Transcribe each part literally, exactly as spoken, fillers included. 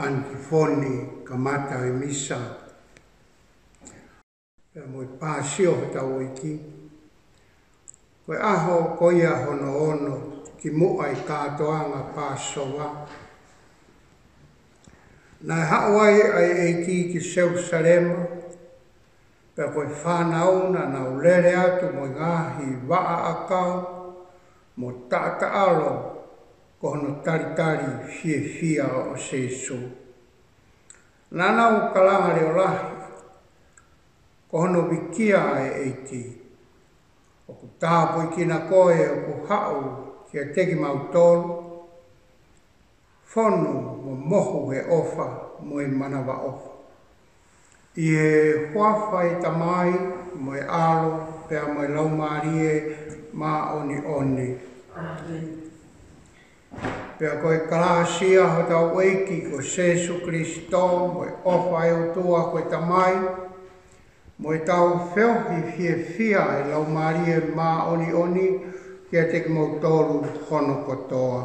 antifoni kamata e misa. Pea mo i pāsio he tau iki. Koe aho koia hono ono ki mua i kātoanga pāsoa. Nai hawai ai eiki ki Jerusalema. Pea koe whānauna na ulere atu mo ngahi waa akau mo tata alo ko hono taritari fie fia o Jesu. Nana u kalanga leo lahi ko hono wikia e eiki. O ku tāpo i kina koe o ku hau ki a teki mautolu. Whonu mo mohu he ofa mo i manawa ofa. I he huafa i tamai mo i alo pea mo i laumarie ma oni oni. Pea koe kalasia ho tau eiki ko Jesu Kristo mo i ofa e utua koe tamai. Mo i tau whiohi fie fia e laumarie ma oni oni kia teki mautolu hono kotoa.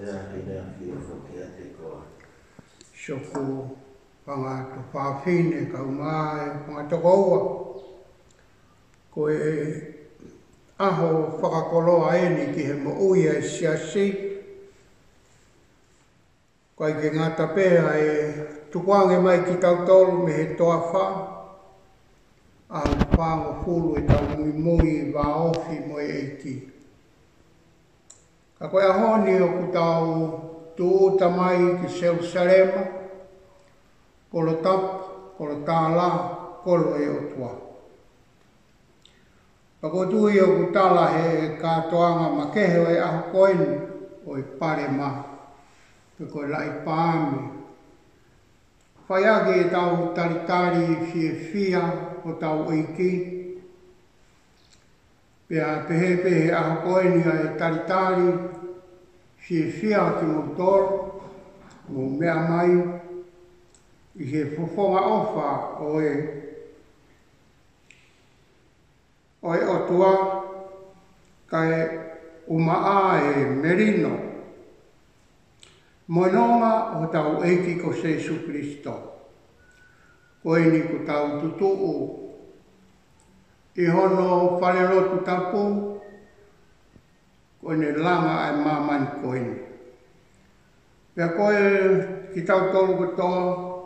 Soku panga to whawhine ka umae panga toko ua. Koe aho whakakoloa eni ki he mo uia e siasi. Koe ke ngata pēha e tukuange mai ki tau tolu me he toa wha. Aho whango fulu e tau mui mui wā ofi mo e eiki. Ka koe ahoni o ku tau tu tamai ki Jerusalema. Kolo tap, kolo tāla, kolo e otua. Pako tui o kutala he kātoanga makeheo e aho koeni o i pare ma. Pe koe lai pāmi. Whaiake e tau taritari fie fia o tau eiki. Pea pehe pehe aho koeni e taritari fie fia ki motoro, mo mea mai. I he fofonga ofa o e o e otua kai umaa e merino. Moinonga o tau eiki ko Jesu Kristo. Koe ni ko tau tutuu. I hono whalerotu tapu. Koe ne langa ai mamani koe ni. Pea koe ki tau tolu kotoa.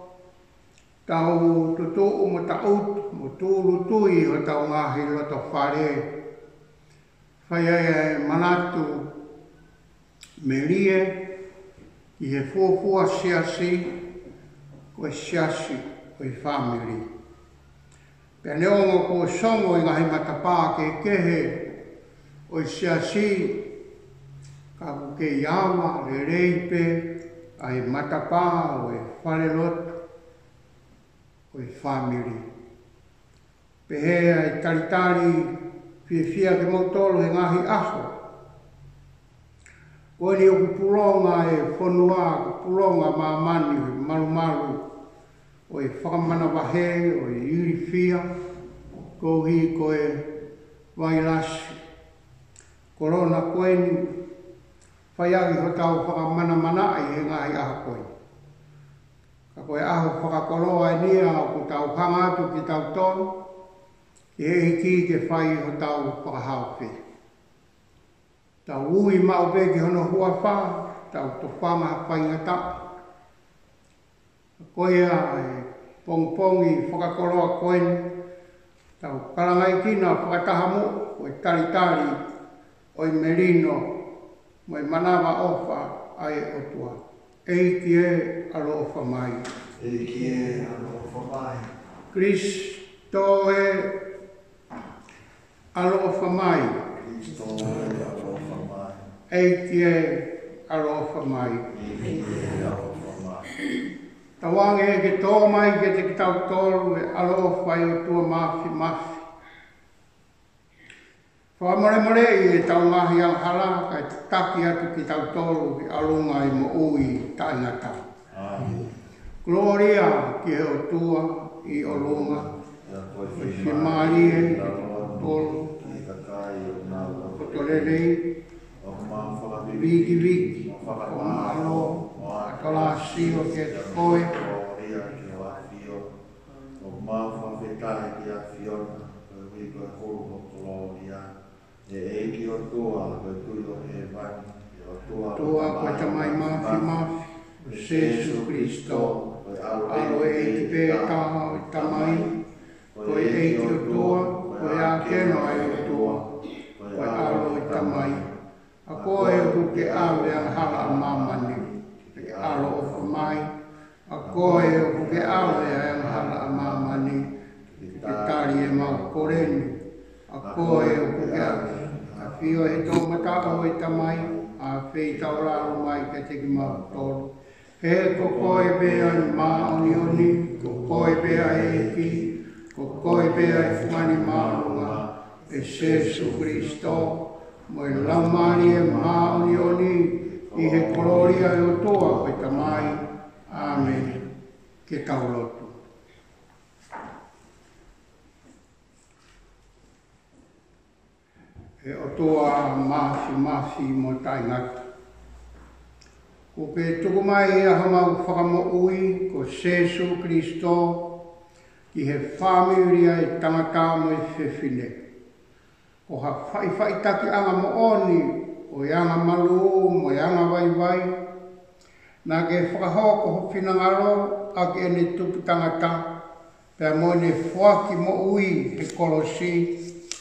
Tau tutuu mo taut, mo tūru tui o tau ngahi loto whare. Whai e manatu me rie, i he fuafua siasi, koe siasi, koe whamiri. Pea neongo ko songo i ngahi matapā ke kehe, o siasi, ka ke iawa, le reipe, ai matapā, o e whare loto. Koe whamiri. Pehea e taritari fie fia ke mautolo he ngahi aho. Koe ni o kupulonga e whanua, kupulonga mamani, maru maru. O e whakamana wahe, o e iri fia. Kohi koe wailasi. Korona koe ni whaiagi ho tau whakamana manai he ngahi aho koe. Ka koe aho whakakoloa e nia o ku tau hangatu ki tau tonu, ki he ki ke whai ho tau whakahauwhi. Tau ui mau pe ki hono hua wha, tau to whama whai ngata. Koe a e pongpongi whakakoloa koe ni, tau karangai kina whakatahamu, koe taritari, oi merino, moi manawa ofa ai otua. Eiki e alo ofa mai. Eiki e alo ofa mai. Kristo e alo ofa mai. Kristo e alo ofa mai. Eiki e alo ofa mai. Eiki e alo ofa mai. Tawange e ke tō mai ke te ki tau tolu e alo ofa i o tua mafi mafi. Whamare more i e tau ngahi ang hala, kai taki atu ki tau tolu ki alunga i mo ui tainata. Amen. Gloria ki he o tua i olunga, i si marie, i tolu, o tolelei, viki viki, o malo, Atola sio ke koe. Ia ke o afio. O mafa whetai ki a fiona. Koe hui koe horo o tolo ia. E e ki o toa koe tulo e vani. Toa koe tamai mafi mafi. Jesu Christo. Alo e ki pe taha o tamai. Koe e ki o toa. Koe a keno ai o toa. Koe alo e tamai. A koe e kuke alo e hala a mamani. Ke alo o whamai. A koe e kuke alo e hala a mamani. Ke tari e mau koreni. A koe e kuke alo. A fio e tō mata o e tamai. A whei tau raro mai ke teki mau tōru. He ko koe bea i maa oni oni. Ko koe bea e ki. Ko koe bea e whani maunga. E Jesu Christo. Mo e laumani e maa oni oni. I he koloria e o toa koe tamai. Amen. Ke tau lotu. E o toa mafi mafi mo tai ngata. Ko ke tuku mai e aha mau whakamo ui ko Jesu Christo ki he whamiuria e tangata mo e whewhine. Ko ha whai whai taki anga mo oni o ianga malu mo ianga vai vai. Nā ke whakahoko ho whinangaro a ke ene tupu tangata pia mo ne whaki mo ui he kolosi.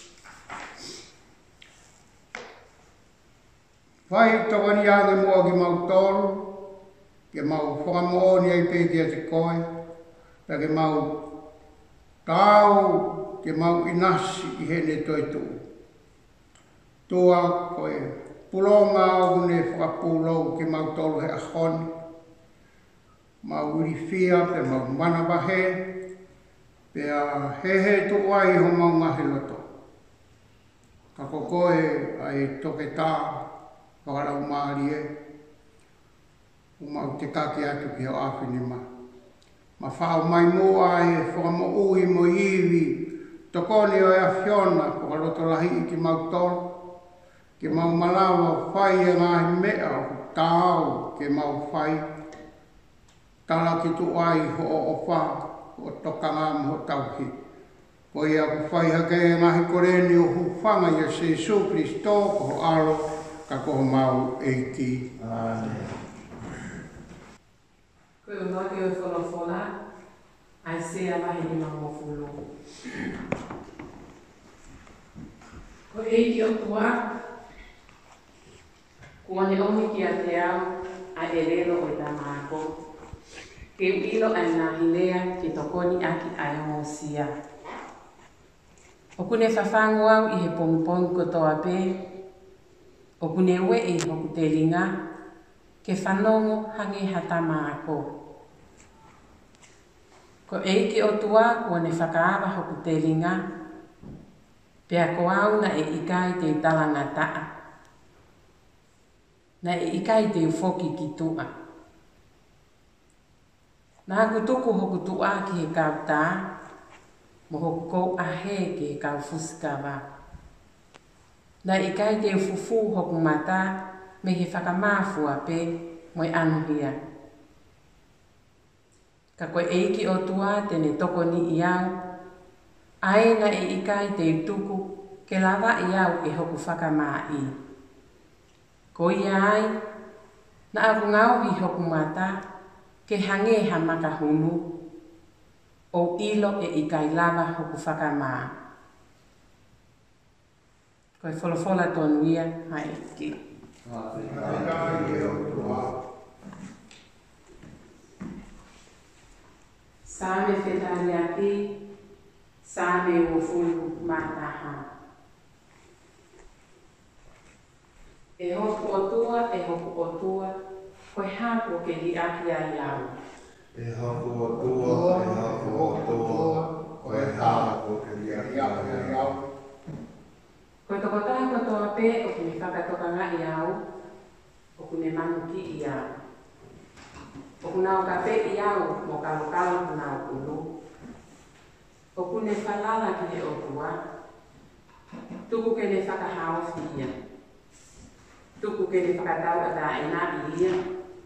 Whai tawani ane mua ki mau tolu, ke mau whakamooni ai pēti a te koe, ta ke mau tau, ke mau inasi i hene toi tu. Tua koe pulonga au ne whakapulou ke mau tolu he ahoni, mau uri fia pe mau mana wahe, pea he he tu ai ho mau ngahi loto. Kako koe ai toke tā, whakarau maari e, umau te kake atu ki o awhine ma. Ma whao mai mua e whakamo ui mo iwi, tokone o ea whiona, whakaroto lahi i ki mau tolu, ke mau malawa whai e ngahi mea o tāu ke mau whai, tala ki tu ai ho o o wha, o tokanga mo tauhi. Ko ia ku whai hake e ngahi koreni o hufanga i a Jesu Christo, ko ho alo, ka koho mau eiti. Amen. Koe o noa te o wholofola, ai se a mahi ni mau mofulu. Ko eiti o tua, kua ne omi ki a te au, a e rero o i tā māko. Ke ilo ai nā hilea ki tokoni aki ai o sia. O kune whawhangu au i he pongpong kotoa pē, o kune ue i hoku te ringa, ke whanongo hangi hata māko. Ko eiki o tua kua ne whakaawa hoku te ringa, pea ko au na e ikai te talanga taa. Na e ikai te ufoki ki tua. Nā ku tuku hoku tua ki he kau tā, mo hoku kou ahe ki he kau fusikawa. Na ikai te ufufu hoku mata me he whakamāfua pe moi anuhia. Ka koe eiki o tua tene toko ni i au, ai na e ikai te tuku ke lawa i au e hoku whakamā i. Ko ia ai, na aku ngau hi hoku mata, ke hange ha makahunu, o ilo e ikai lava hoku whakamā. Koe wholofola tonu ia, hai ki. Sāme whetari aki, sāme o fulu mātaha. E hoku o tua, e hoku o tua, koe hāko ke li aki a iau. E haku o tua, e haku o tua, koe hāko ke li aki a iau. Koe toko taha kotoa pē o kune whakatokanga i au, o kune manu ki i au. O kunau ka pē i au, mo kalokalo kunau kulu. O kune whalala ki he o tua, tuku ke ne whakahao whia. Tuku ke ne whakatau a tā e nā i ia.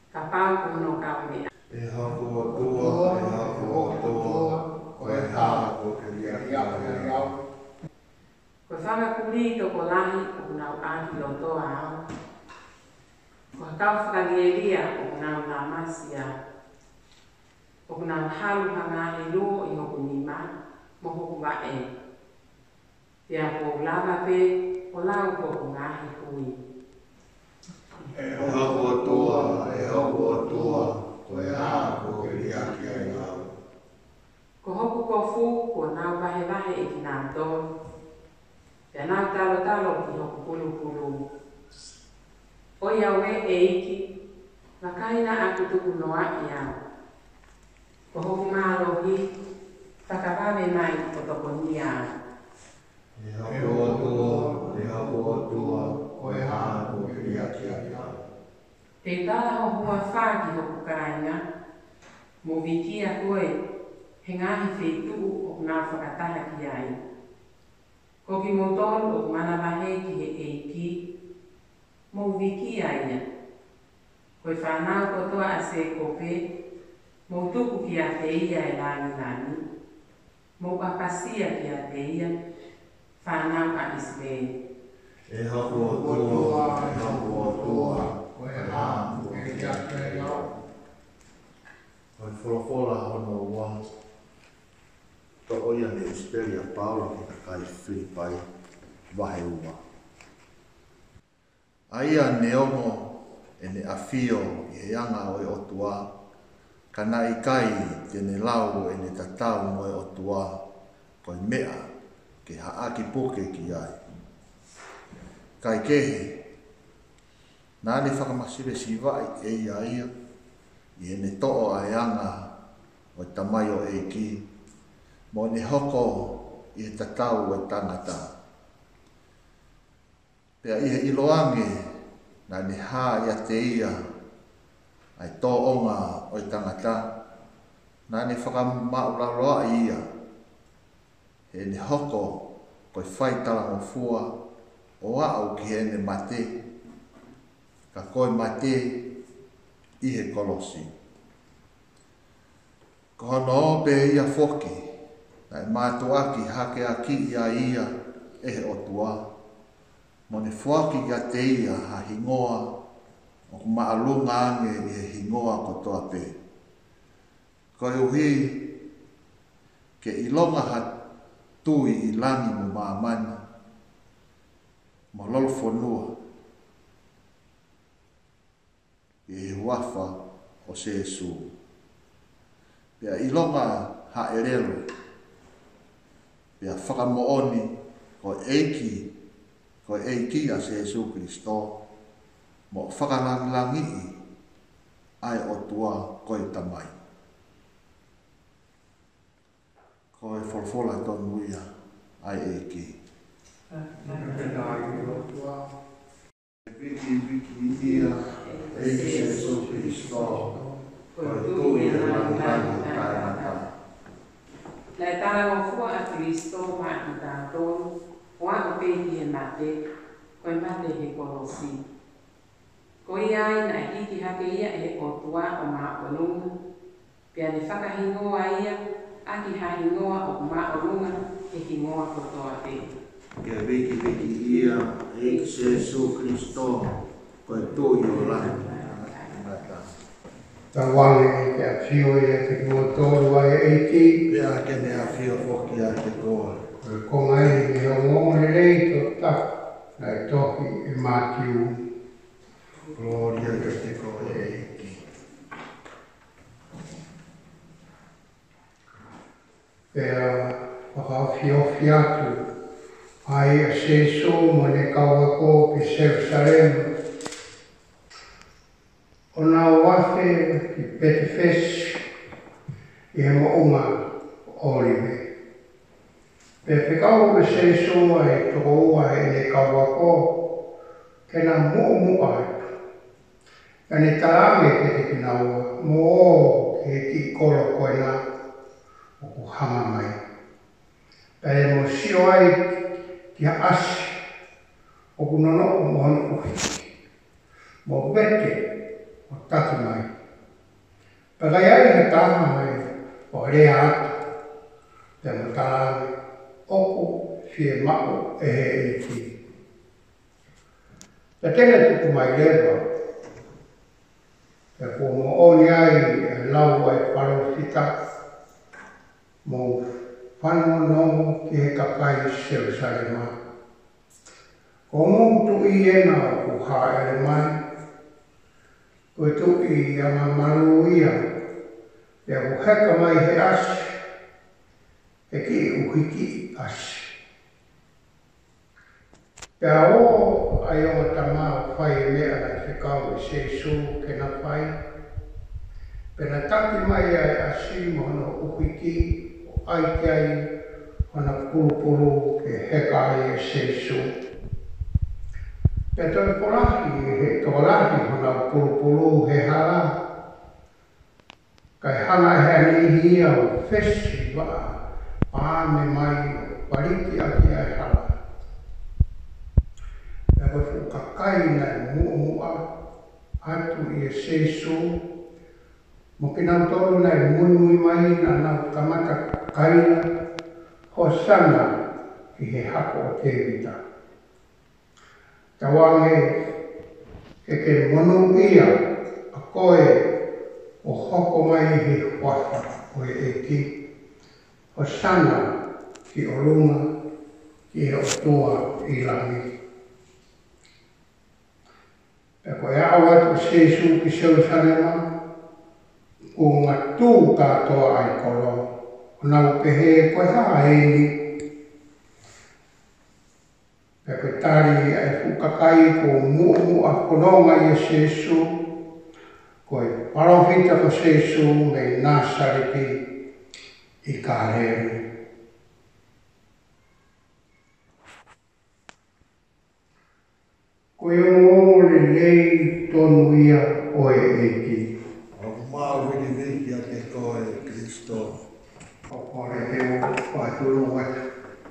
Ka pau kuno kau mea. E haku o tua, e haku o tua, ko e haku ke ria kia ria. Ko whanga kuri toko lahi o nau aki o toa au. Ko kau whakangeria o nau ngā masia. O nau halu hanga he luo i hoku nima, mo hoku wae. Pea ko lava pe, o lau hoku ngahi hui. E haku o tua, e haku o tua, ko e haku ke ria kia ria. Ko hoku ko fu, ko nau wahe wahe e ki nau tonu. Pea nau talo talo ki hoku pulu pulu. O ia we e iki, wakaina aku tuku noa i au. Ko hoku mārohi, whakawawe mai o toko ni au. E haku o tua, e haku o tua, ko e haku ke ria kia ria. Te tala ho hua whaki hoku kāinga, mo wikia koe, he ngahi whetu o ngā whakataha ki ai. Ko ki mo tonu o mana wahe ki he eiki, mo wiki aia. Koe whanau kotoa a se kope, mo tuku ki a te ia e lani lani, mo apasia ki a te ia, whanau a isvei. E haku o tua, e haku o tua, ko e haku ke ria kia ria. Koe wholofola hono ua. To oia me Esperia Paula ki ta kai Filipai wahe ua. Aia ne ongo e ne awhio i he anga o e otua, ka na i kai te ne lau e ne tatau mo e otua, koe mea ke haaki puke ki ai. Kai kehe, nā ne whakamasire si vai e ia ia, i e ne to'o a e anga o e tamai o e ki, mo ne hoko i he tatau e tangata. Pea i he iloange na ne hā ia te ia ai tō onga o i tangata, na ne whakamaularua ia, he ne hoko koe whaitala mo fua o au ki he ne mate, ka koe mate i he kolosi. Ko hono pe ia foki, na e mātuaki hake aki ia ia e he otua, mo ne fuaki ia te ia ha hingoa, o ku maalunga ange i he hingoa kotoa pe. Ko e uhi, ke ilonga ha tui i langi mo maamani, mo lolfonua, i he wafa o se esu. Pea ilonga ha erelo, pea whakamooni ko eiki, ko eiki a se Jesu Christo, mo whakalangilangi ai o tua koe tamai. Ko e wholwhola tonu ia ai eiki. Viki viki ia eiki Jesu Christo, koe tui e langilangi tainata. Lai tala o fua a Kristo ma i tātonu, o a o pehi he mate, koe mate he kolosi. Ko ia ai na hiki hake ia e o tua o ma o lunga, pia ne whakahingoa ia, a ki hahingoa o ma o lunga, he hingoa kotoa te. Kia viki viki ia eiki Jesu Christo, koe tui o langi. Ta wange e te awhio e te kumotoru ai eiki. Pea ke ne awhio foki a te koa. Ko ngai me o ngone rei to ta, nai tohi e mātiu. Gloria ke te koa e eiki. Pea whakawhiofi atu, ai a seso mo ne kauako ki Jerusalem. O nā wafe ki Petefes i he mounga oriwe. Pe whekau me seso ai toko ua e ne kauako, ke nā mu'u atu. Ka ne tarame ke te kinaua, mo o ke ki kolo koe nā, o ku hanga mai. Pere mo sio ai ki ha asi, o ku nono o mohon uhi. Mo bete, o taki mai. Pakai ai he tāma mai o rea atu, te matalawe, oko fie mako e he e ki. Te tene tuku mai lewa, te ko mo oni ai e lau ai paro fita, mo whanau nongo ki he kapai Jerusalema. Ko mō tu i ena o ku haere mai, koe tu i anga maru ia, e ku heka mai he asi, e ki uhiki asi. Pea o ai o tamā whai mea na whikau i Jesu ke na whai, pena taki mai ai asi mohono uhiki o aikai hona pulupulu ke heka ai e Jesu. Pea toi polahi he tōlahi hona pulupulu he hala, kai hana he anihi ia o fesi waa pāme mai o pariki aki ai hala. Pea koe whukakai nai muamua atu i e Jesu, mo ki nau tolu nai muimui mai na nau kamata kaina hosana ki he hako o te vita. Tawange e ke monu ia a koe o hoko mai he wafa o e eki. Hosana ki o lunga ki o toa i langi. E koe au atu Jesu ki Jerusalema, ko ngā tū kātoa ai kolo, o nau pehe koe haa eini. E koe tari ai fukakai ko muamua kononga i Jesu, koe parofita ko Jesu me Nasareti i Kāreru. Koe o le lei tonu ia o e eki. O mau wini wiki a te koe Kristo. O kore te o whaituru wata.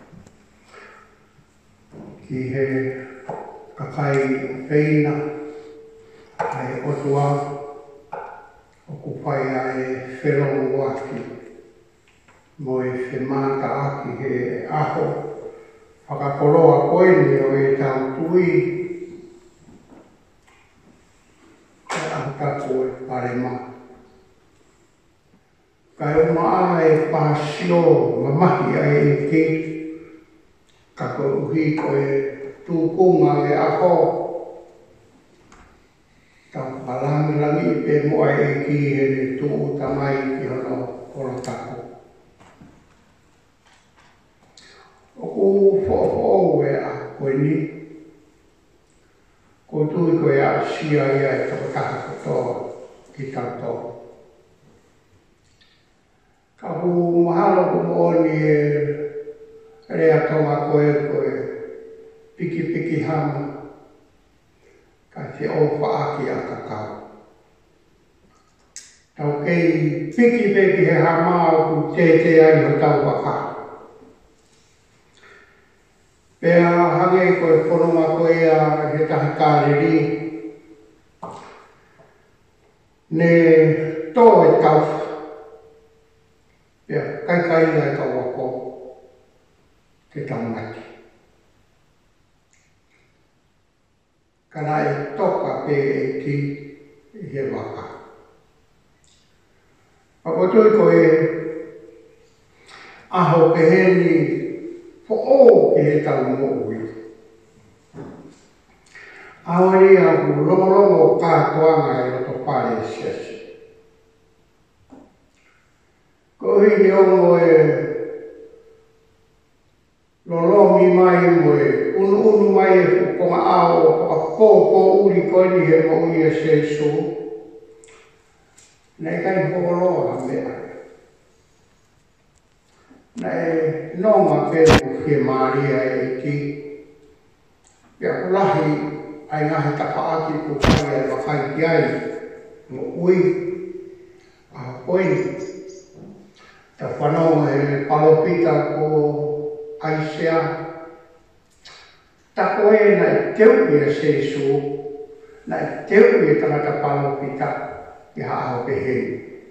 Ki he kakai peina, ai otua, o kupai ai whenongo aki, mo e whemata aki he aho, whakakoroa koeni o e tau tui, e aho tako e parema. Kai o maa e pāsio mamahi ai e ki, ka koe uhi koe tūpunga le aho. Tau palami langi i pe moa e ki he ne tū tamai ki hono ora tako. O ku fōfō e a koe ni. Ko tui koe a sia ia e tō taka kotoa ki tau tō. Ka hu mahalo ku mooni e rea tonga koe koe piki piki hama, ka te ofa aki a kakao. Tau kei piki piki he hama o ku te te ai ho tau waka. Pea hange koe whanonga koe a he tahi kāreri, ne tō e tau. Pea kai kai lai ka wako. Te taumati. Kana e toka pe e ki i he waka. Pakotoi koe aho peheni po o ki he tau mo'ui. Aori a ku longolongo kātoanga e roto pare siasi. Ko hini ongo e lolomi mai mo e unu unu mai e fukonga ao a kōkō uri koini he mo ui e Jesu. Nei kai hokoloa mea. Nei nonga peru ki Maria e ki. Pea kulahi ai ngahi tapaaki ku kai e wakai ki ai mo ui a koini. Ta whanau e palopita ko Aisea. Tako e nei teu i a Jesu, na teu e tangata palo pita i hao pe he.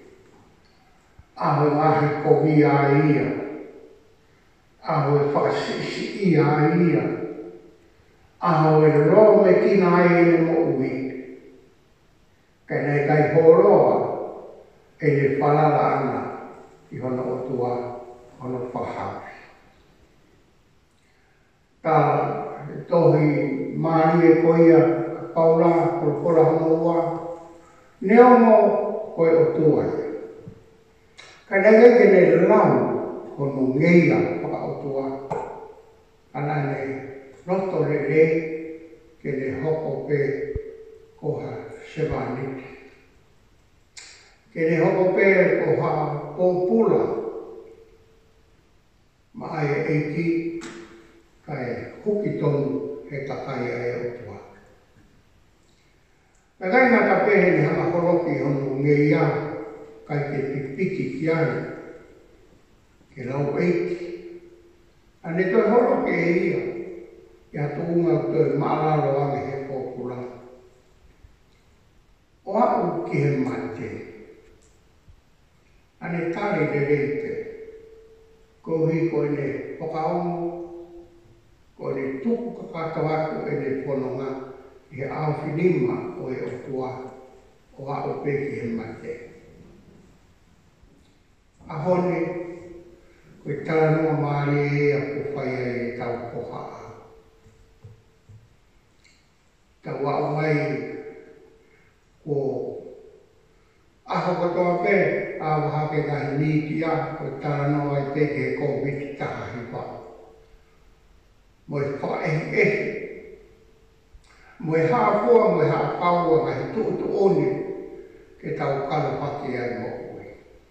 Aho ngahi kogi a ia. Aho e whaasisi i a ia. Aho e roa me kina ai e mo ui. Kai nei kai horoa e le whalala ana i hono o tua, hono whahau. Ka tohi maari e koia paula, kolokola honoua, neo mo koe o tua. Ka nei ke ne lau hono ngeia whaka o tua. Ana ne roto le le ke ne hoko pe koha sevaniti. Ke ne hoko pe koha pōpula ma ai e eiki kai huki tonu he takai ai o tua. Ka kai ngata pehe ni hanga horoki hono ngeia kai ke pipiki ki ai ke lau eiki. Ane toi horoki e ia ia tuunga toi maalaro ame he pōpula. O aku ki he mate. Ane tari de reite. Ko hi ko ne pokaongo. Ko ne tuku kakata wako e ne whanonga. I he au whinima o e o tua. O aku pe ki he mate. Ahone. Ko i taranua maari e a ko whaia e tau pohaa. Tau au mai ko aho katoa pe, aho hake kahi niti a, ko tarano ai te ke COVID taha hipa. Mo e wha ehi ehi. Mo e haa fua, mo e haa paua kahi tuu tu oni, ke tau kalo haki ai mo ui.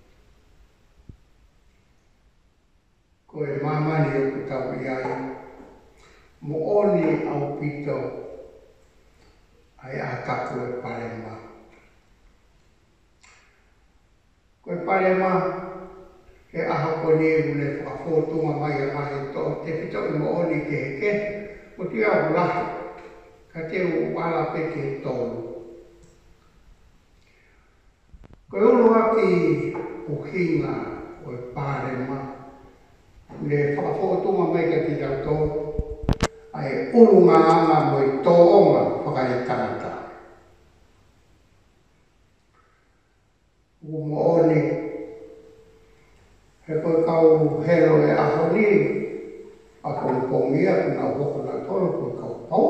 Ko e mamani o ku tau iai, mo oni au pito, ai a taku e parema. Ko e parema, he aha ko ni mune whakafōtunga mai a mahi tō, te pito i mo oni ke he ke, mo te au lahi, ka te u wala pe ke tōru. Ko e ulu aki o hinga o e parema, mune whakafōtunga mai ka te au tō, ai ulu ngā anga mo i tōonga whakai tangata. U mo oni, he koe kau hero e aho ni, a koe pongia, kuna hoko na toro, koe kau pau.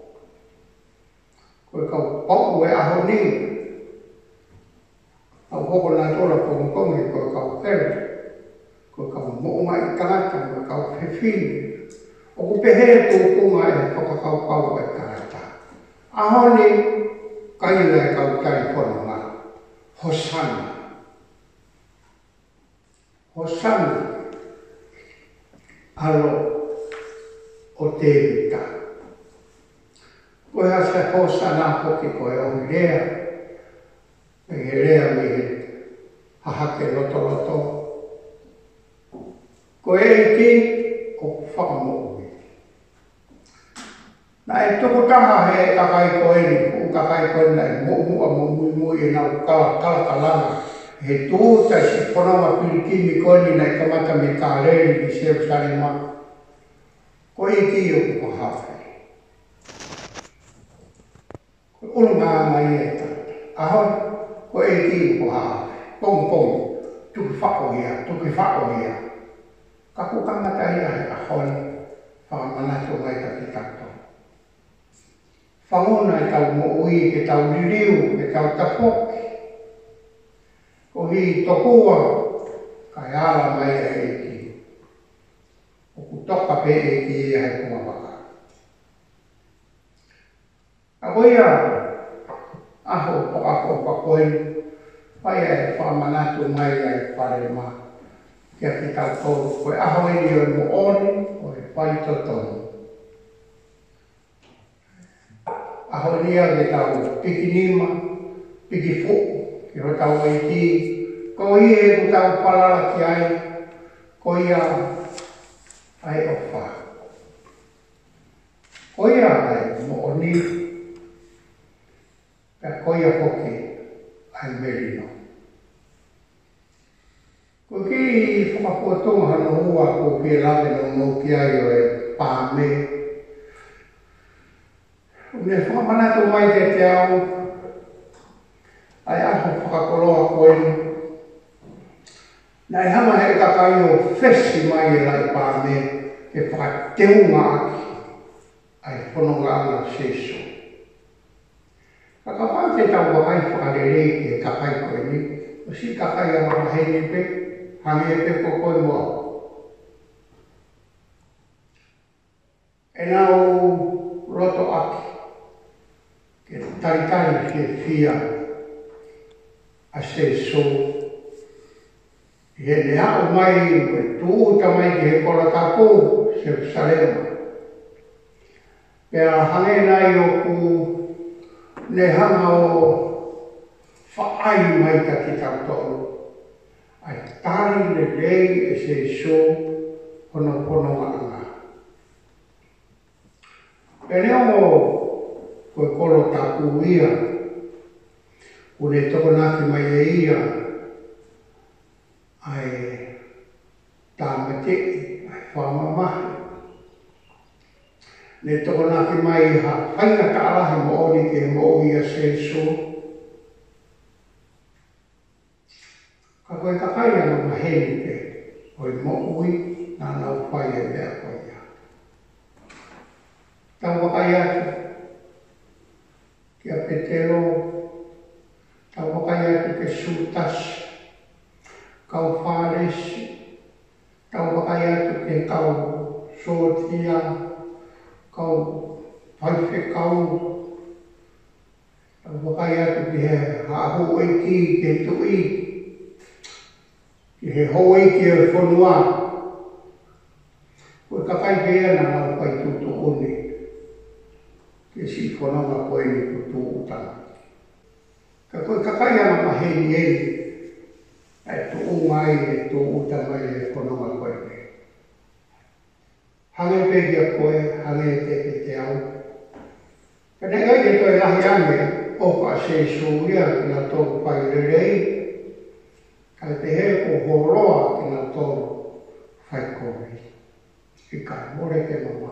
Koe kau pau e aho ni, a hoko na toro pongi pongi, koe kau hero. Koe kau moonga i tangata, koe kau whiwhini. O ku pehe tō kunga e whakakau pau e tangata. Aho ni, kaila e kau tai whanonga. Hosanna. Hosanna. Alo o te vita. Koe hasa hosanna poki koe o rea. E he rea mi he hahake loto loto. Koe e ki o whakamoui. Na e toko taha he kakai koe ni, u kakai koe nei, mo mua mo mui mui e nau kala kala kalanga. He tūta si whanonga pirikimi koe ni nei kamata me kāreri ki seu sarima. Koe i ki o kupa hawhi. Koe ulu ngā mai e tata. Aho, koe i ki o kupa hawhi. Pong pong, tuki whako hia, tuki whako hia. Kaku kangata hia he ahoi, whakamanato mai ka ki tato. Whangona e tau mo ui, ke tau ririu, ke tau tapoki. Ko hi tokua, kai ala mai e eiki. O ku toka pe eiki e hai kuma waka. A koia, aho pakako pakoen, pai e whamanatu mai ai pare ma. Kia ki tau tōru, koe aho e ni o mo oni, o e pai totonu. Aho nia ke tau piki nima, piki fuku, ki ho tau ai ki. Ko i e ku tau palala ki ai, ko ia ai o wha. Ko ia ai mo o ni, ia hoki ai merino. Ko ki whakapuatonga hana hua ko ki lawe no no ki ai o e pāme. Me whakamanato mai te te au, ai aho whakakoloa koeni. Nai hama he kakai o fesi mai e lai pāme, e whakateunga aki, ai whanonga ana seiso. Kakapā te tau wakai whakarerei ke kakai koeni, o si kakai a wahahene pe, hange e pe kokoi moa. E nau roto aki, ke taritari ke fia a seiso. He ne hao mai, e tūta mai ki he kola tāpō, Jerusalema. Pea hange nai o ku ne hanga o whaai mai ka ki tātoro. Ai tāri le rei e se so hono hono anga. Pea ne ongo koe kolo tāpū ia, ku ne toko naki mai e ia, ai tāmate, ai whamamahi. Ne toko naki mai ha whainga ka alahi mo ori ke mo ia se so. Ka koe kakai ana maheni pe, oi mo ui nā nau whai e mea koe ia. Tau wakai atu, kia petero, tau wakai atu ke sūtasi, kau whāresi, kau wakai atu ke kau sotia, kau whaiwhe kau, kau wakai atu ke he haho eiki ke tui, ke he ho eiki e whanua. Koe kakai ke ana nau pai tutu one, ke si whananga koe ni tutu utana. Ka koe kakai ana maheni ei, ai tu mai e tu uta mai e whanonga koe me. Hange pe kia koe, hange te pe te au. Ka ne ngai ke toi lahi ane, oka se suuria ki nga tōku pai rerei, kai te he ko horoa ki nga tōku whai koe. I kai more te mama.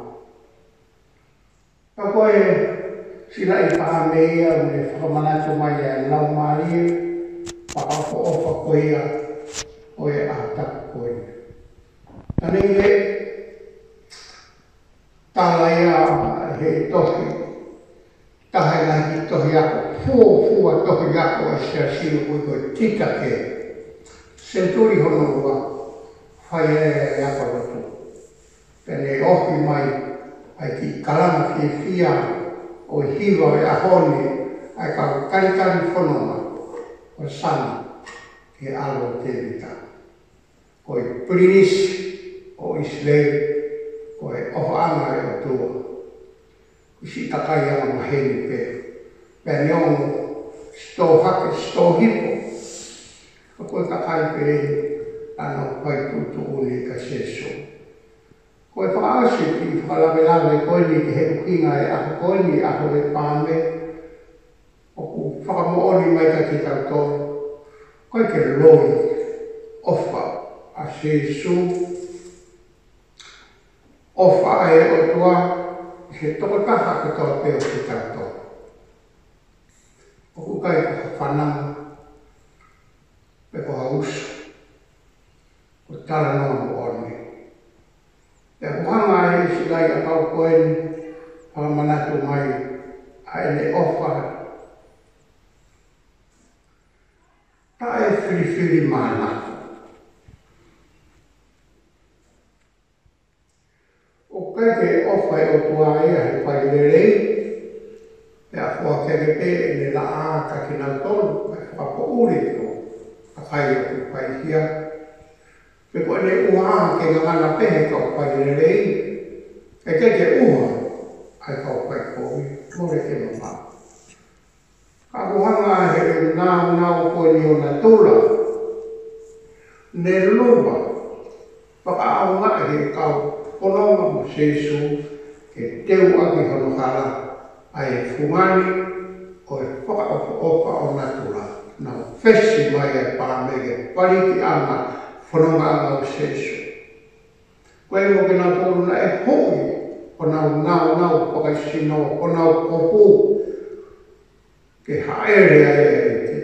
Ka koe sila i pāmea une whakamanatu mai e lau maria, whakafo ofa koea o e ātaku koe. Tane e tālaia he tohi, tahe nai ki tohi ako, fua fua tohi ako e sea siu koe koe tika ke. Senturi hono ua, whai e e ako rotu. Pene ohi mai, ai ki kalama ki fia o hiwa e ahone, ai ka karikari whanonga. O sana ke alo te vita. Ko i prinis o Israel, ko e oho anga e o tua. Ko si takai ana maheni pe. Pea neongo sto hake, sto hipo. Ko e takai pe ana pai tutu une ka seso. Ko e whaasi ki whalawelawe koe ni ke he ukinga e ako koe ni ako e pāme. O ku whakamooni mai ka ki tautono, koe ke loi, ofa a Jesu, ofa a e o tua, he toko taha ka toa peo ki tautono. O ku kai ka whananga, pe ko hausu, ko tala noa mo one. E kuhanga e silai a pau koeni, whakamanatu mai, a ele ofa, ta e whiriwhiri mana. O kai ke ofa e o tua ea he pai lerei, pe a fua kere pe e ne la a ka ki nau tonu, kai whako uri ko, a kai o ku pai hia. Pe ko ne ua ke ngana pehe ka o pai lerei, e ke ke ua, ai ka o pai koe, more ke mama. Ka kuhanga he nāu nāu koe ni o na tūla. Ne lupa, whakaau ngā he kau kononga mo Jesu ke teu aki hono hara ai fumani o e whaka o oka o natura. Nā whesi mai e pāmege, pariki anga, whanonga anga o sesu. Koe mo ke nā tōru na e hoi, o nau nau nau whakaisino, o nau kopu, ke haere ai e te.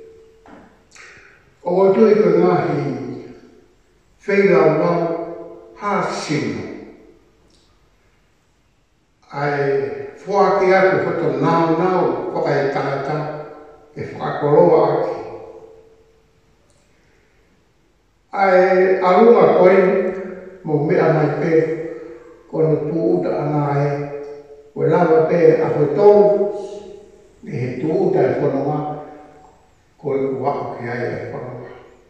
O o tui koe ngahi, whailau wau, hā sino. Ai whuaki aku whato nau nau, whakai tangata, e whakakoroa aki. Ai arunga koe, mo mea mai pe, kono tuuta ana e, koe lawa pe a koe tōu, e he tuuta e whanonga, koe kuwako ki ai e whanonga.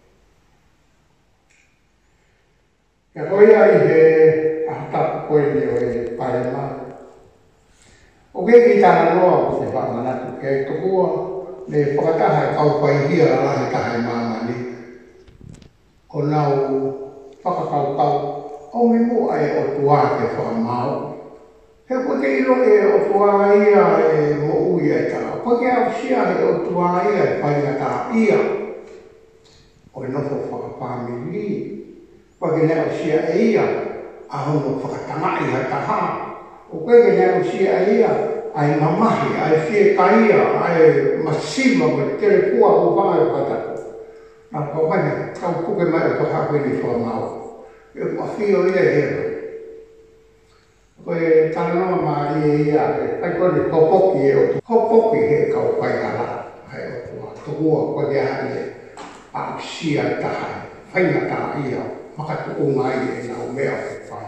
Ka koe ai he ahatapu koe ni o e parema. O ke ki tāna noa ko te whamanatu ke tokua, ne whakataha e kaupaihia a lahe taha e māmani. O nau whakakaukau, o me mo ai o tua te whakamau. He ko te ilo e o tua ia e mo ui e tā. Ko ke au sia e o tua ia e whainga tā ia. O e nofo whakapāmili. Ko ke ne au sia e ia, a hono whakatamai ha taha. O koe ke nea usia ia, ai mamahi, ai fie kaia, ai masima ko tere kua o whae o patako. Nā kua mai, kau puke mai o toha koe ni whamau. E kua whio ia hera. Koe tānoa maari e ia, ai koe ni hopoki e o tu. Hopoki he kau pai ala, ai o tua. Tukua koe ke hae e a usia taha, whainga taha ia, makatu ungai e nau mea o whae.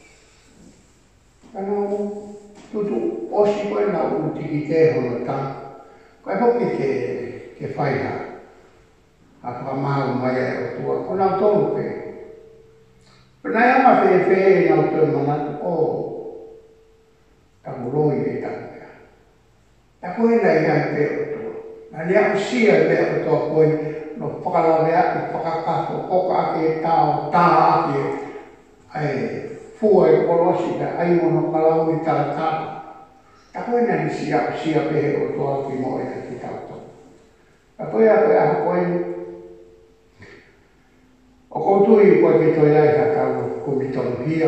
Ano tutu osi koe nā utiki te hono tā. Koe hoki ke, ke whaiha. A whakamau mai e o tua. Ko nā tonu pe. Pena e ama whee whee e nau tō manatu o. Ta muroi e tāpea. Ta koe nei ai pe o tua. Nā lea usia e pe o tua koe. No whakalawe aki, whakakafo, koka aki e tāo, tā aki e. Ai, fua e korosi ka ai mono kalau i tātā. Ta koe nani sia sia pehe o toa ki mo e ki tātā. Ta koe a koe aho koe o koutui koe ke toi ai ha kau kumitonu hia.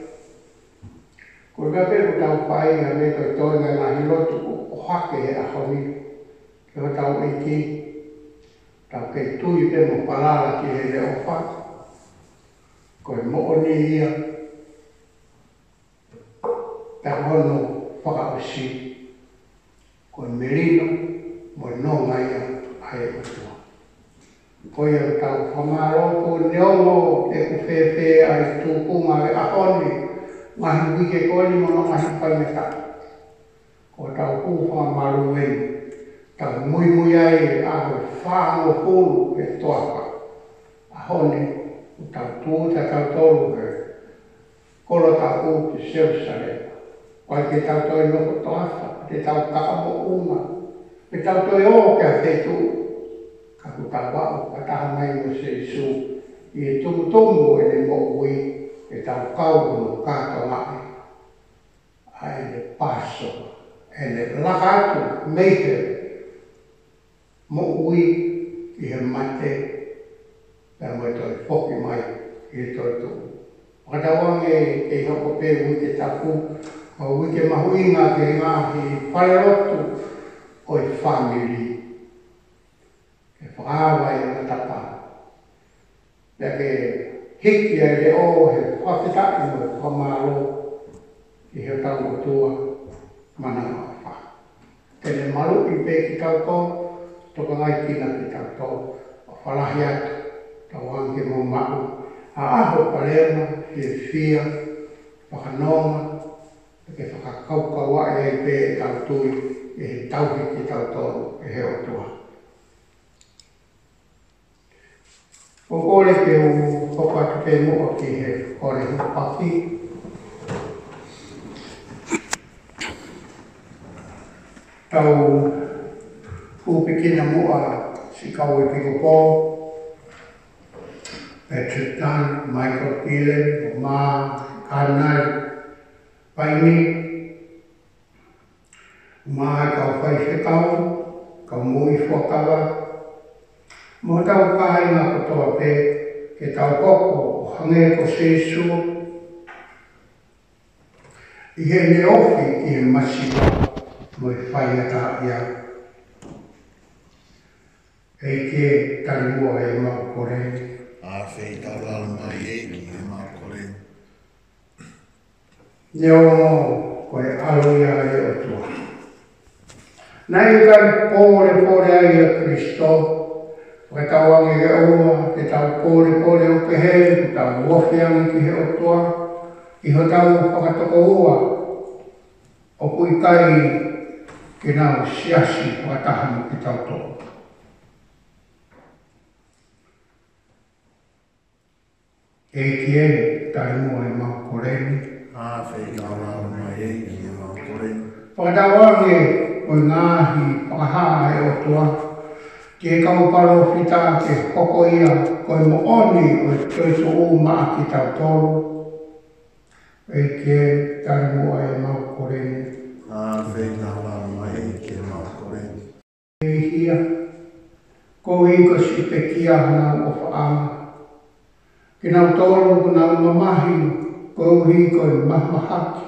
Koe mea peku tau pai ha me koe toi ngai ngahi lotu o hake he ahoni. Ke ho tau eiki. Tau kei tui pe mo palala ki he le ofa. Koe mo oni ia. Ta hono whakaosi, koe merino, mo nonga ia ai o tua. Koe au tau whamaroko neongo e uwhewhe ai tūpunga e ahoni, ngahi wike koe ni mono ngahi paimeta. Ko tau kuwha maru e, tau mui mui ai e aho whango pūru e toaka. Ahoni, tau tūta tau tolu e, kolo tau uti Jerusalem. Koe ke tau toi noko toafa, te tau kakamo uma, ke tau toi o kia whetu. Ka ku tau wau, ka taha mai mo se isu, i e tumu tumu e ne mo ui, ke tau kau no kato ngai. Ai le paso, e le lakatu meite, mo ui i he mate, pia mo e toi poki mai i e toi tumu. Whakatawange e hoko pe ui ke tapu, o wike mahuinga ke ngahi whalerotu o i whamiri. Ke whaawa i o tapa. Pea ke hiki ai le o he whakitaki mo e whamaro i he tau o tua mana mawha. Tene maru i pe ki tau tō, toka ngai kina ki tau tō, o whalahi atu, tau anke mo mau. A aho palema, he fia, whakanonga, ke whakakaukau ai ai pe e tau tui e he tauhi ki tau tōru e he o tua. O kore ke o hoko atu pe mua ki he kore hupaki. Tau hupikina mua si kau e piko pō. Patrick Dunn, Michael Phelan, Ma, Karnal, Paini, Umai kau whai whekau, ka mui whakawa. Mo tau kāinga kotoa pe, ke tau koko o hange ko Sesu. I he ne ofi i he masiwa, mo i whaiata ia. Ei ke tarimua e mau kore. A whei tawala mai e ki e mau kore. Ne o koe aloia e o tua. Nai kai pōre pōre ai a Kristo, whai tawangi e oa, te tau pōre pōre o ke he, te tau uawhiangi ki he o tua, i ho tau whakatoko ua, o pui kai ke nau siasi whakatahamu ki tau tō. E ki e, tai mua e mau koreni. A whei tawala mai e ki e mau kore. Whakatawangi o ngāhi whakahaa e o tua, ke kauparo whita ke hoko ia koe mo oni o e toitu o maa ki tau tōru. E ke tari mua e mau koreni. A whei tawala mai e ki e mau kore. E hia, ko hiko si te kia hana o whaama. Ke nau tōru ko nau mamahi, ko hiko e mahmahaki.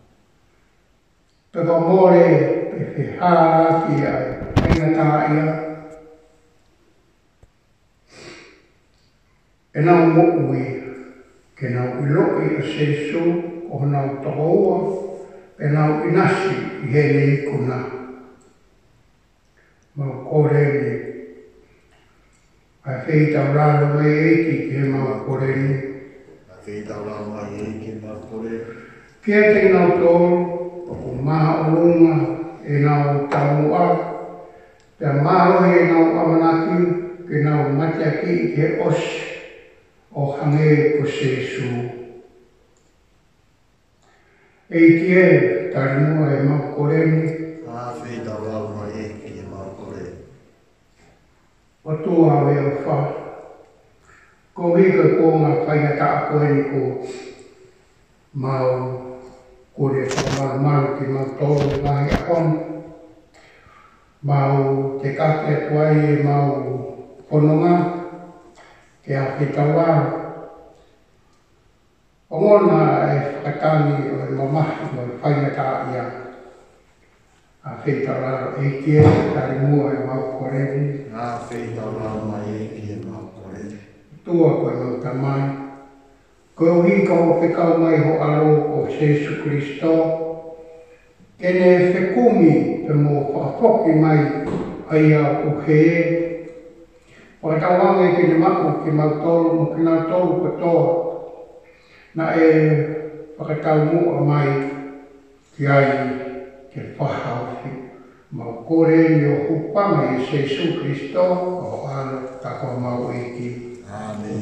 Peko more pe whihā ki ai, haingatā ia. E nau mo'ui, ke nau iloi o Sesu, o nau tohoua, e nau inasi i he nei kuna. Mau koreni, a whei tau rāro mai eiti ki he mau koreni. A whei tawala mai e ki e mau kore. Kia te nau tōru, o mā o unga e nau taumua, te mārohi e nau amanaki, ke nau matiaki i he osi, o hange ko Sesu. E ki e, tarimua e mau koreni, A whei tawala mai e ki e mau kore. o tua we o wha. Ko hika ko ngā whaiata a koe ni ko mau kore whamaru maru ki mau tōru ngahi a honu. Mau te kake atuai e mau whanonga, ke a whitawa. O ngona e whakatangi o e mamahi o e whaiata ia. A whitawa e kia tari mua e mau koreni. A whei tawala mai e ki e mau kore. Tua koe mau tamai. Koe o hika o whekau mai ho aro o Jesu Kristo. Kene e whekumi te mō whakapoki mai aia o he e. Whakatawange ki ne maku ki mau tolu mo ki nau tolu katoa. Na e whakatau mua mai ki ai ke whahauwhi. Mau kore ni o hupama i Jesu Kristo o ano tako mau eki. Amen.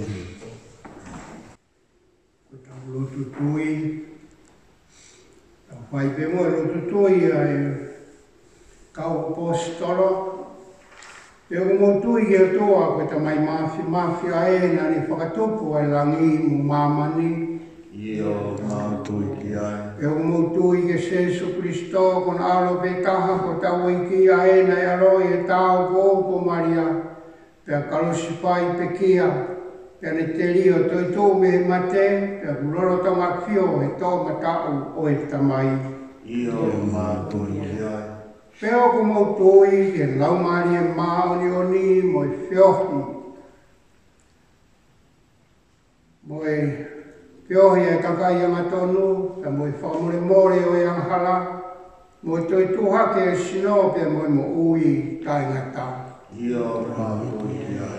Ko tau lotu tui. Tau whai pe mua lotu tui ai kau apostolo. Te o mo tui e toa ko ta mai mafi mafi a e na ni whakatupu ai langi mu mamani. Io mau tui ki ai. E o mo tui ke Jesu Kristo kon alo pe taha ko tau iki a e na e alo e tau ko Maria. Pe a kalusi pai pe kia. Pe ane te rio toi tō me he mate. Pe a kuloro tau makio he tō matau o e tamai. Io mau tui ki ai. Pe o ko mo tui ke laumari e maoni oni mo e whiohi. Mo e whiohi e kakai anga tonu, pe mo e whamore more o e anghala. Mo e toi tuhake e sino pe mo e mo ui tai ngata. Io mau tui ki ai.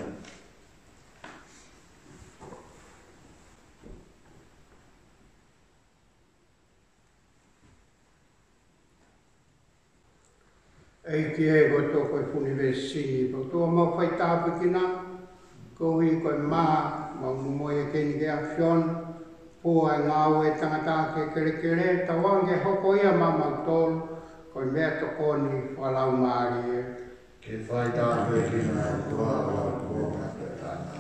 Ei ki e ko tō koe puni vesi, ko tō mau whai tāpu kina, ko hui koe mā, mau mumoe e keni ke a whion, pō ai ngā ue tangata ke kere kere, tawange hoko ia mā mau tōru, koe mea toko ni whalau maari e. Ke whai tāpu e kina tua o kōna te tāna.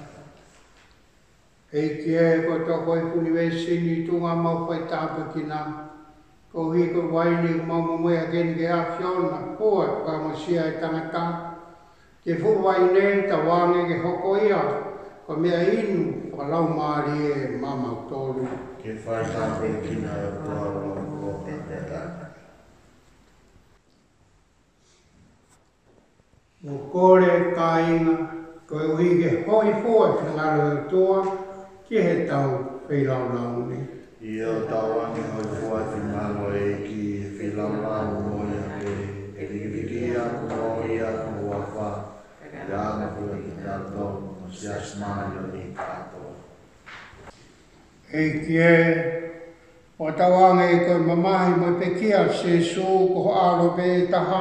Ei ki e ko tō koe puni vesi ni tūnga mau whai tāpu kina, ko hi ko wai ni mau mo mo again ke afiona po pa mo sia e tangata ke fu wai ne ta wange ke hoko ia ko me inu pa lau mari e mama tolu ke fai ta pe kina e po ko pe ta mo kore kainga ko hi ke hoi fo te ngaro toa ke he tau pei lau lau ni ia tawa ni hoi fo te ngaro e ki fi lau lau mo ia ke e ki ki ki ia ko ia ko wa fa ya na pu ya to si asma yo ni ka to e ke o tawange ko mamahi mo pe kia se su ko alo pe taha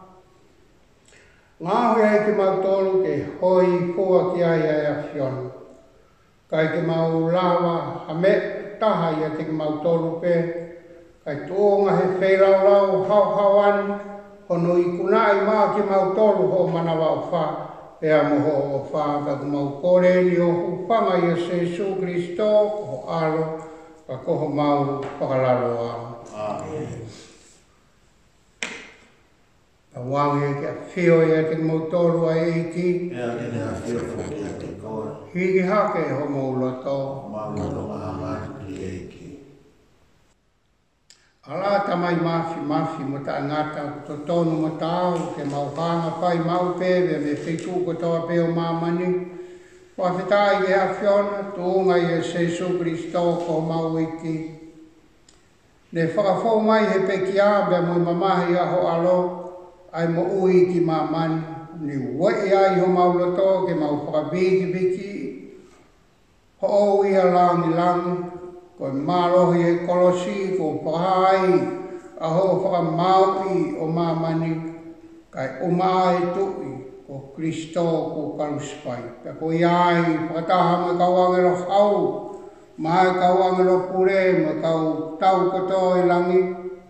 ngā hui ai ki mau tolu ke hoi fua ki ai ai a whionu. Kai ki mau lawa ha me taha ia te ki mau tolu pe. Kai tōnga he wheirau rau hau hau ani. Hono i kunai maa ki mau tolu ho mana wau wha. Ea mo ho o wha ka ku mau kore ni o hupanga i a Jesu Christo ko alo ka koho mau whakalaro ao. Amen. A wange ke a whio ia te motoru a eiki. Ea ke nea whio whoki a te koe. Hiki hake ho mauloto. Mauloto maha matu ki eiki. Ala tamai mafi mafi mo ta ngata to tonu mo tau ke mauhanga pai mau pewe me whitu ko toa peo mamani. Wa whitai ke a whiona tūnga i a Jesu Christo ko mau eiki. Ne whakafo mai he peki abe mo mamahi a ho alo. Ai mo ui ki mamani, ni wai ai ho mauloto ke mau whakabiki biki. Ho o ia langi langi, ko marohi e kolosi, ko pahai, a ho whakamaui o mamani, kai o mai tui, ko Christo ko kaluspai. Pe ko iai, whakataha me kau angelo hau, mai kau angelo pure, me kau tau koto i langi,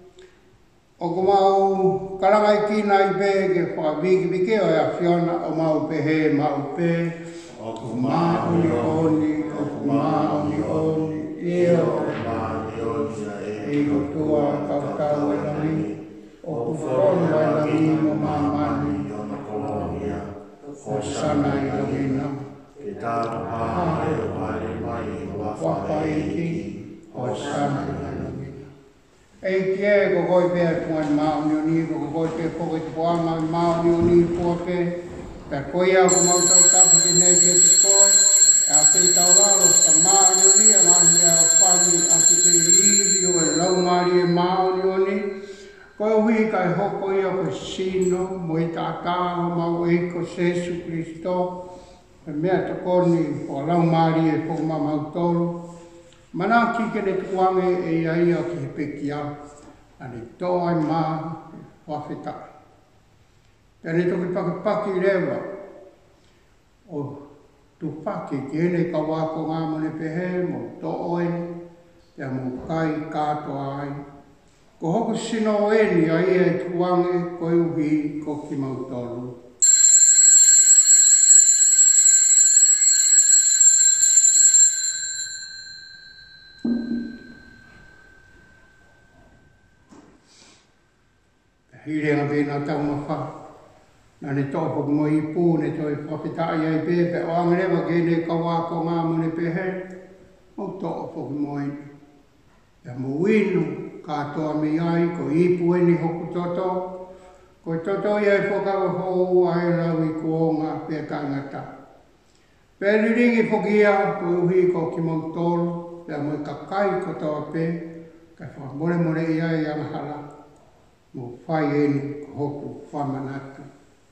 o ko mau karangai kina i pe ke whakabiki bike o ea whiona o mau pe he mau pe. O ko mau ni oni, o ko mau ni oni, e o mau ni oni e ko tua kau tau e langi. O ko whono e langi mo mamani, o na kolonia, o sana i longina. Ke tāu pā e o mai mai o whapa eki, o sana i longina. E kia ko koi pēr puan mao ni oni, ko koi pēr poke te poanga i mao ni oni pua pē. Pēr koi au ko mau tau tapa ki nei kia te koi. E a pēr tau lalo ka mao ni oni, a nani a whani a ki te iri o e laumari e mao ni oni. Ko hui kai hoko ia ko sino, mo i tātā o mau e ko Jesu Christo. E mea te koni o laumari e po mamau tolu. Mana ki ke ne tuange e ia ki he pekia, ane toa i maa whawheta. Tēne toki pakipaki rewa, o tupaki ki ene ka wako ngā mone pehe, mo to oe, pia mo kai kātoa ai. Ko hoku sino eni a ia e tuange koe uhi ko ki mautolu. Hirenga pēnā tau mawha. Nā ne tōpok mo i pū ne toi whawhitai ai pēpe o angarewa kēne kawā ko ngā mone pehe. O tōpok mo i. Ia mo winu kātoa me ai ko i pueni hoku toto. Ko toto iai whakawa hou ai lau i ko ngā pēr kangata. Pēri ringi whokia ko uhi ko ki mau tolu. Ia mo i kakai ko toa pē. Kai wha more more iai angahala. Mo whai eni ko hoku whamanatu.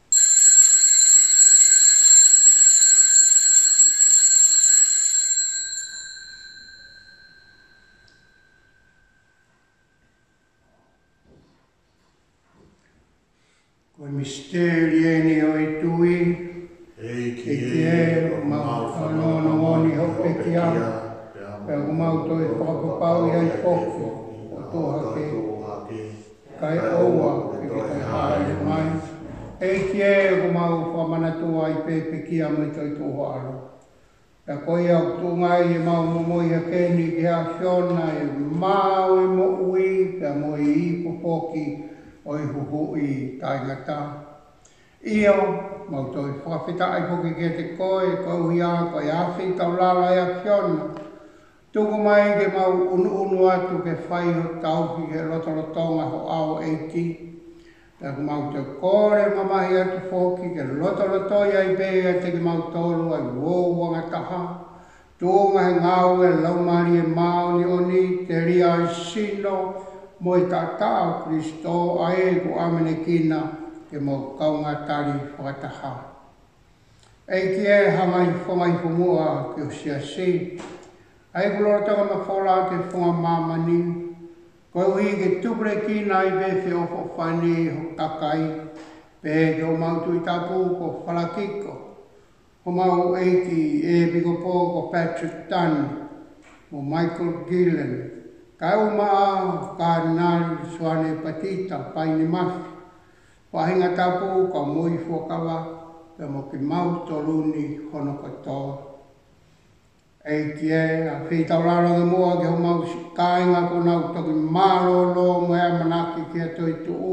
Ko misteri eni o i tui, e ki e o mau whanono ngoni hope ki a, pe o mau toi whakapau i ai whoku o toha ke. Kai oua e ki kai haere mai. E ki e ko mau whamanatua i pepe ki a mai toi toho aro. Ta koe au tungai e mau momoi a keni ki a fiona e mau e mo ui, ka mo i i popoki o i huhu i taingata. Io, mau toi whakawhita ai poki ke te koe, koe hui a koe a whi tau lala e a fiona. Tuku mai ke mau unu unu atu ke whai ho tauhi ke roto rotonga ho ao eiti. Ta ku mau te kore mamahi atu whoki ke roto rotoia i bea te ke mau tolu ai wōwanga taha. Tūnga he ngau e laumari e mauni oni te ria i sino mo i tātao Kristo a e ku amene kina ke mau kaunga tari whakataha. Eiki e hangai whangai whumua ki o sia si. Ai kulora tanga ma whola te whunga mamani. Koe ui ke tupre ki nai be whi ofo whani ho takai. Pe ke o mautu i tapu ko whalakiko. Ho mau eiki e biko po ko Patrick Dunn. Mo Michael Gillen. Ka au maa ka nari suane patita paini mafi. Pahinga tapu ka mui whokawa. Pe mo ki mau toluni hono katoa. Eiki e, a whitau raro mua ke ho mau kāinga ko nau toki mālo lo mea manaki ki a toi tuu.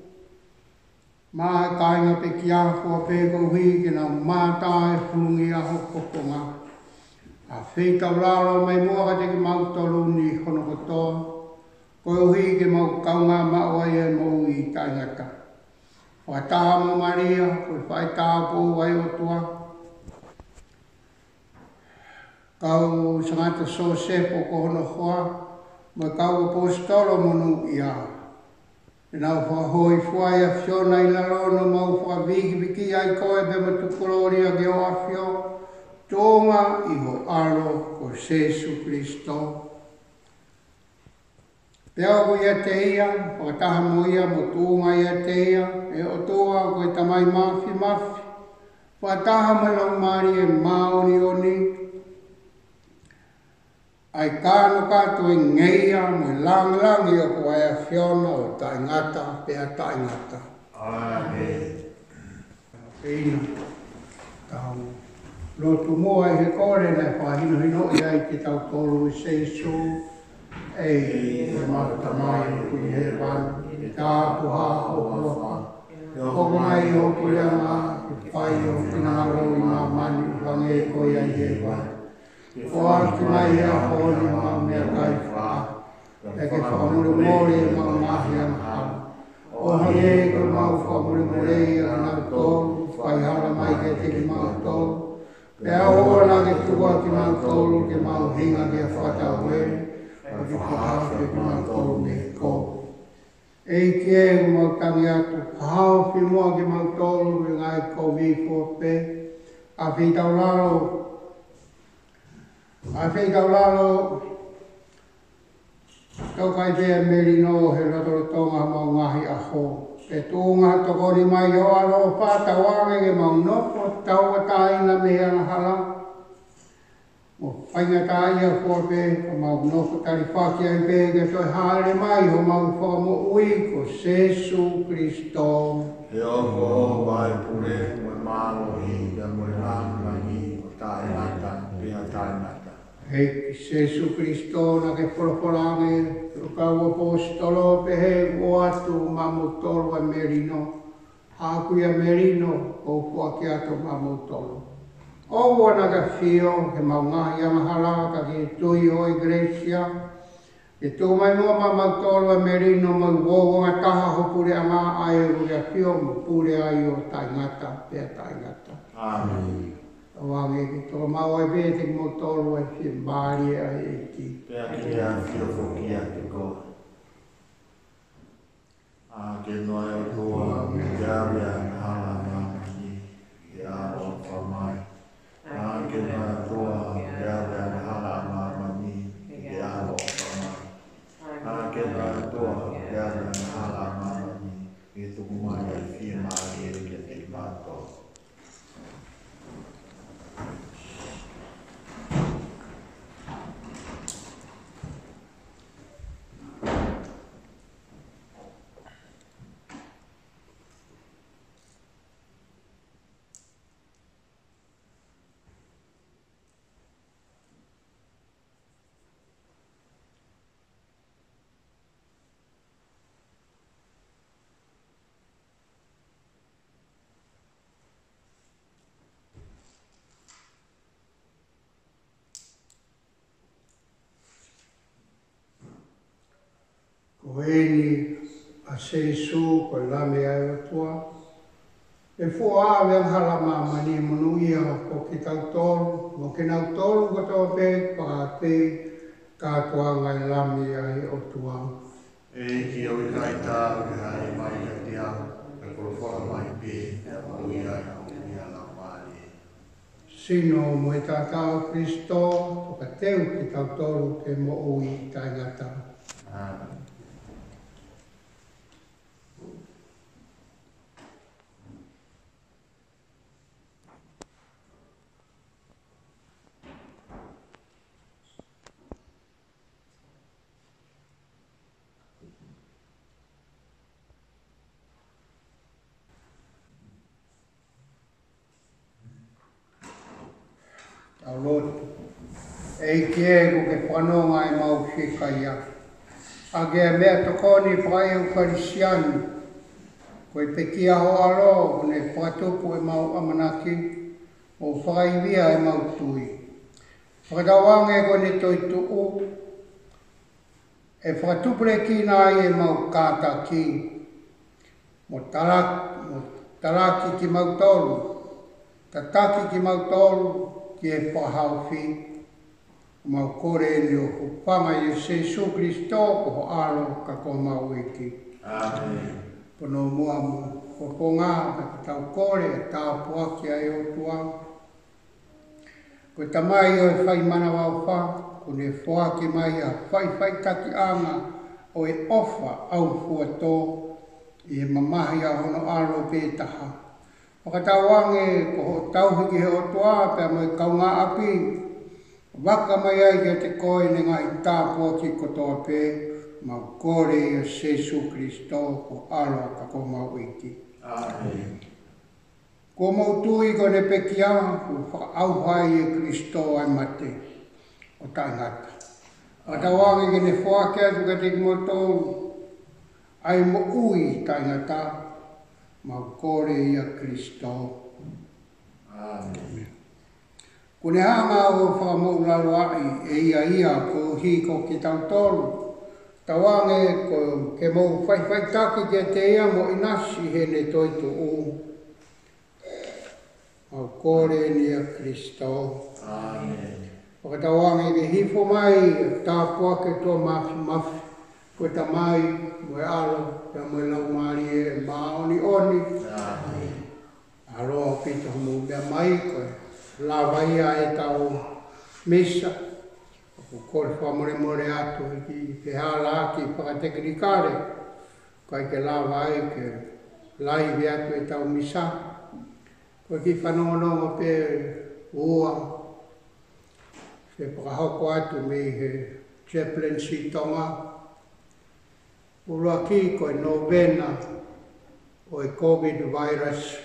Mā kāinga pe ki a kua pēko hui ke nau mātā e hungi a ho kokonga. A whitau raro mai mua ka te ki mau toluni hono kotoa. Koe hui ke mau kaunga maua e mou i taingata. Whataha mo Maria, koe whaitaha po wai o tua. Kau sangata so sepo ko hono hoa, ma kau apostolo monu ia. E nau whahoi fuai a fiona i larono mau wha viki viki ai koe be matukurori a ge o afio, tōnga i ho aro ko Jesu Kristo. Pea ko ia te ia, whakataha mo ia mo tōnga ia te ia, e o toa koe tamai mafi mafi. Whakataha mo lau mari e maoni oni, ai kāno kātou e ngeia mo lang-langi o ko ai a whiona o taingata, pea taingata. Amen. Pēina, tau lotu mua i he kore nei whahino hino i ai ki tau tolu i seisu, ei e mata mai o kuni he wanu, i tāpu ha o kua. Hoko mai o kuleanga, i whai o kinaro i mā mani i wange ko i ai he wanu. O atu mai a honi ma mea kai wha, e ke whamuri mori e mau mahi ana hana. O hange ko mau whamuri mori e ana tolu, whai hana mai ke te ki mau tolu. Pea ora ke tua ki mau tolu, ke mau hinga ke whatau e, a ki whahau ke mau tolu me ko. E ki e ko mau tangi atu, whahau whi mua ki mau tolu, e ngai ko vi fōpe, a whitau laro, a whitau lalo, tau kai pēr meri no he ratoro tonga mau ngahi aho. Pe tūnga tokori mai o alo pāta wange ke mau noko tau a tāina me ana hala. Mo whainga tā ia kōpe, o mau noko tari whaki ai pē ke toi haere mai ho mau whamo ui ko Jesu Kristo. He oko vai pure mo malo hi da mo ranga hi o tāinata, pia tāinata. Hei Jesu Kristo na ke polopolange, o kau apostolo pe he o atu mamu tolu a merino, haku ia merino o kua ki atu mamu tolu. O wana ka fio, he mau ngahi a mahala, ka ki tui o iglesia, ke tū mai mua mamu tolu a merino, mai wōwanga taha ho pure a ngā ai o ria fio, mo pure ai o taingata, pia taingata. Amen. Wange ki tō mau ai pēte ki mo tolu ai whia mbāri ai e ki. Pea ki a whio whoki a te ko. A ke noe o tua, me jawi a hala mamaki, ki a o whamai. A ke noe o tua, me jawi a hala mamaki, ki a o whamai. A ke noe o tua, me jawi a hala mamaki, ki tuku mai ai whia mai e ke te mātou. eni a Sesu ko lame ai o tua. E fu ave ang halama mani monu ia ko ki tautolu, mo ke nautolu ko tau pe pa pe katoa ngai lame ai o tua. E ki o i kai tāu ki hai mai a te au, e koro whaka mai pē, e mau i ai au i ala mali. Sino mo e tātau Kristo, toka teu ki tautolu ke mo ui taingata. Amen. Au lotu. E kiego ke whanonga e mau whika ia. A ge mea tokoni whae Eukarisiani. Koe peki aho alo, ne whakatupu e mau amanaki, o whaiwia e mau tui. Whakatawange ko ne toi tuu, e whakatupure ki nai e mau kāta ki. Mo taraki, mo taraki ki mau tolu, tataki ki mau tolu, ki e whahau whi. Mau kore ni o hupanga i Jesu Kristo ko ho alo ka ko mau iki. Amen. Pono mua mo ko ko ngā ka tau kore tau puaki ai o tua. Ko tamai o e whai mana wau wha, ko ne whaaki mai a whai whai taki anga o e ofa au fua tō i e mamahi a hono alo pētaha. Whakatawange ko ho tauhiki he o tua pia mo e kaunga api. Waka mai ai ke te koe ne ngai tāpua ki kotoa pē, mau kore i Jesu Kristo ko alo ka ko mau iti. Amen. Ko mau tui ko ne pekia, ko whakauhai e Kristo ai mate o taingata. A tawangi ke ne whaake atu ka te kimotou, ai mo ui taingata, mau kore i a Kristo. Amen. Kune hanga o whakamau lalo ai e ia ia ko hi ko ki tau tolu. Tawange ko ke mau whai whai taki ke te ia mo inasi he ne toitu u. Au kore ni a Kristo. Amen. Whakatawange ke hifo mai tāpua ke tō mafi mafi. Ko ta mai mo e alo, ka mo e lau maari e maoni oni. Amen. Alo pita mo mea mai koe. La vaia e tau misa, o kore whamore more atu ki te hala ki whakatekrikare, kai ke la vai ke lai vi atu e tau misa, ko ki whanonga pe ua, se whakahoko atu me he chaplaincy tonga, urua ki koe novena o e COVID virus,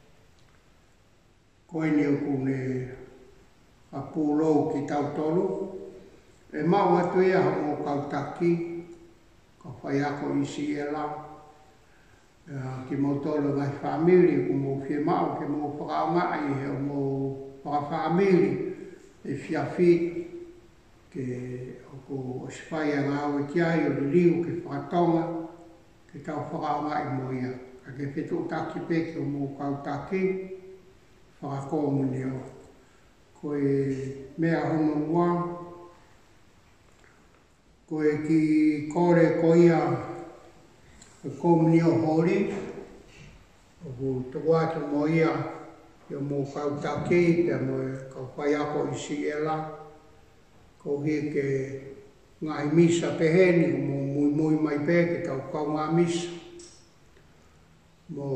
koe ni o kune a pūlou ki tautolu. E mau atu ea mo kautaki, ka whai ako isi e la. Ki mo tolu ngai whamiri, ku mo whie mau, ki mo whakaongai he o mo whakawhamiri, e whiawhi, ke o ko o sipai a ngā ue ki ai o li liu ke whakatonga, ke tau whakaongai mo ia. Ka ke whetu taki peke o mo kautaki, whakakomuni o koe mea hono mua, koe ki kore koia koe komuni o hori, o ku tuku atu mo ia, i o mo kautaki, pia mo e kau whai ako i si ela, ko hi ke ngai misa peheni, ko mo mui mui mai pe, ke tau kau ngā misa, mo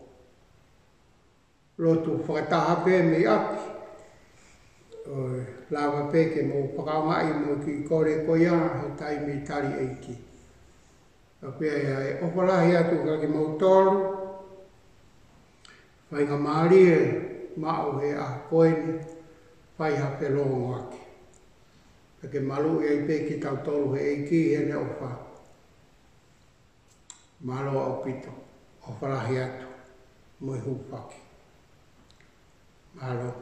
lotu whakataha pē me api. O lawa pē ke mo whakaungai mo ki kore koia he tai me tari eiki. Ka pēa ia e opalahi atu ka ki mau tolu. Whai ngā maari e mao he a koeni whai hape longo aki. Ka ke malu e pē ki tau tolu he eiki he ne ofa. Malo au pito. Opalahi atu mo e hupaki. Malo.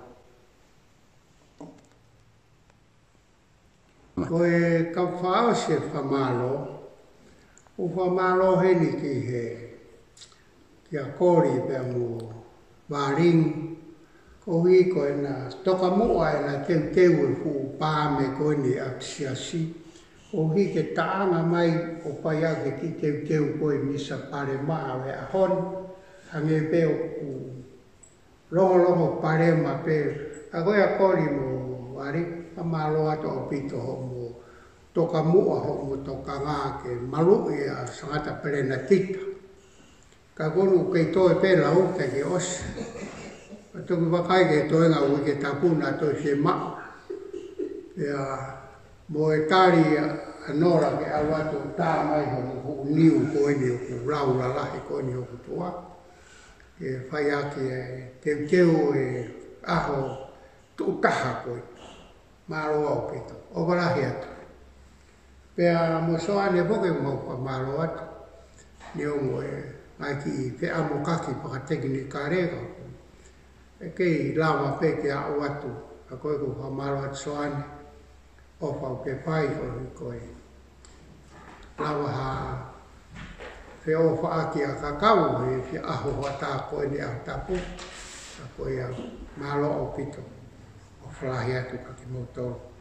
Ko e kau whao se whamalo, Ufa malo heni ki he ki a kori pe mo waring ko hi ko na toka mo ai na te te fu pa me ko ni a siasi o hi ke taanga mai o pai a ke ki te te ko ni sa pare ma we a hon ange pe o longo longo pare ma pe a ko a kori mo wari a malo ato o pito ho mo toka mua ho mo toka ngā ke malu i a sangata perena tita. Ka konu kei toe pēla u te ke os. A toki wakai ke toe ngā ui ke tapuna toi se mao. Ia mo e tari a nora ke awatu tā mai ho mo niu ko eni o ku raura lahi ko eni o ku tua. Ke whai aki e teu teu e aho tu taha koe. Maro au pito. O warahi atu. Pea mo soa ne poke mo pa malo atu. Ni o mo e mai ki pe amo kaki paka tekini ka reka. E kei lama pe ke a o atu. A koe ko pa malo atu soane. O pa o pe pai ko ni koe. Lama ha pe o fa aki a kakau e fi aho hata koe ni a tapu. A koe a malo o pito. O flahi atu kaki moto.